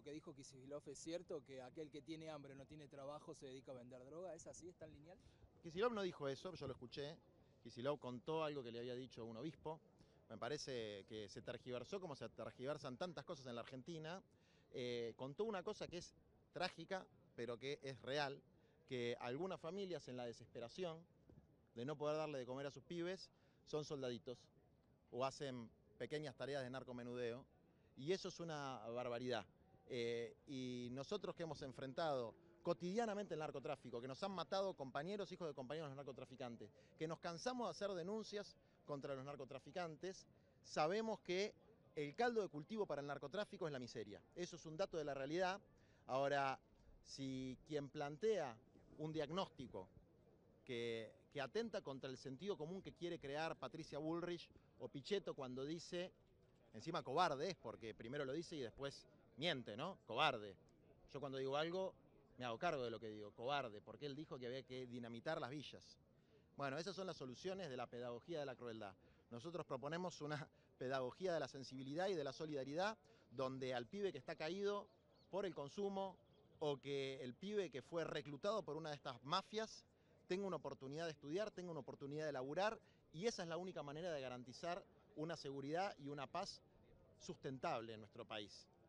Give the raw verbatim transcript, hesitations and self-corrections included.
que dijo Kicillof es cierto, que aquel que tiene hambre no tiene trabajo se dedica a vender droga? ¿Es así? ¿Es tan lineal? Kicillof no dijo eso, yo lo escuché. Kicillof contó algo que le había dicho un obispo. Me parece que se tergiversó como se tergiversan tantas cosas en la Argentina. Eh, contó una cosa que es trágica, pero que es real, que algunas familias en la desesperación de no poder darle de comer a sus pibes son soldaditos o hacen pequeñas tareas de narcomenudeo, y eso es una barbaridad. Eh, y nosotros que hemos enfrentado cotidianamente el narcotráfico, que nos han matado compañeros, hijos de compañeros de los narcotraficantes, que nos cansamos de hacer denuncias contra los narcotraficantes, sabemos que el caldo de cultivo para el narcotráfico es la miseria. Eso es un dato de la realidad. Ahora, si quien plantea un diagnóstico que, que atenta contra el sentido común que quiere crear Patricia Bullrich o Pichetto cuando dice, encima cobarde es, porque primero lo dice y después miente, ¿no? Cobarde. Yo cuando digo algo me hago cargo de lo que digo, cobarde, porque él dijo que había que dinamitar las villas. Bueno, esas son las soluciones de la pedagogía de la crueldad. Nosotros proponemos una pedagogía de la sensibilidad y de la solidaridad, donde al pibe que está caído por el consumo o que el pibe que fue reclutado por una de estas mafias tenga una oportunidad de estudiar, tenga una oportunidad de laburar, y esa es la única manera de garantizar una seguridad y una paz sustentable en nuestro país.